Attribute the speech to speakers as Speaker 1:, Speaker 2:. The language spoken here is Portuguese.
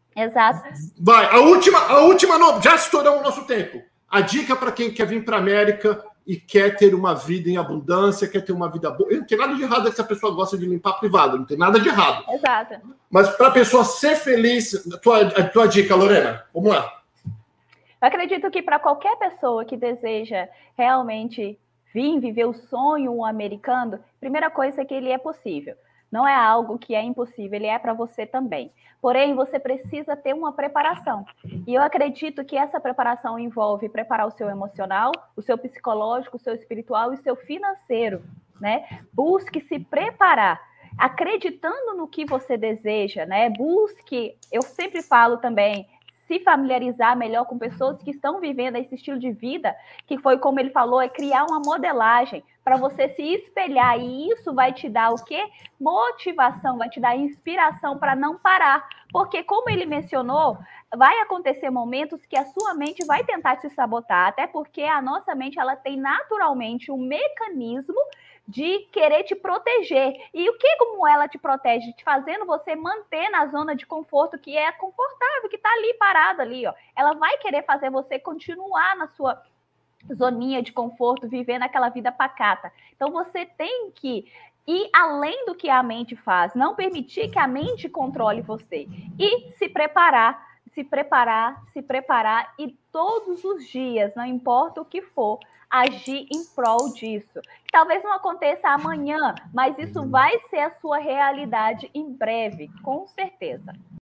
Speaker 1: Exato.
Speaker 2: Vai, já estouramos o nosso tempo. A dica para quem quer vir para a América e quer ter uma vida em abundância, quer ter uma vida boa. Não tem nada de errado se a pessoa gosta de limpar privado, não tem nada de errado.
Speaker 1: Exato.
Speaker 2: Mas para a pessoa ser feliz, a tua dica, Lorena, vamos lá.
Speaker 1: Eu acredito que para qualquer pessoa que deseja realmente vir viver o sonho americano, primeira coisa é que ele é possível. Não é algo que é impossível, ele é para você também. Porém, você precisa ter uma preparação. E eu acredito que essa preparação envolve preparar o seu emocional, o seu psicológico, o seu espiritual e o seu financeiro, né? Busque se preparar, acreditando no que você deseja, né? Busque, eu sempre falo também, se familiarizar melhor com pessoas que estão vivendo esse estilo de vida, que foi como ele falou, é criar uma modelagem para você se espelhar, e isso vai te dar o quê? Motivação, vai te dar inspiração para não parar, porque como ele mencionou, vai acontecer momentos que a sua mente vai tentar te sabotar, até porque a nossa mente, ela tem naturalmente um mecanismo de querer te proteger. E o que, como ela te protege? Te fazendo você manter na zona de conforto que é confortável, que está ali parado ali, ó. Ela vai querer fazer você continuar na sua zoninha de conforto, vivendo aquela vida pacata. Então você tem que ir além do que a mente faz, não permitir que a mente controle você e se preparar e todos os dias, não importa o que for, agir em prol disso. Talvez não aconteça amanhã, mas isso vai ser a sua realidade em breve, com certeza.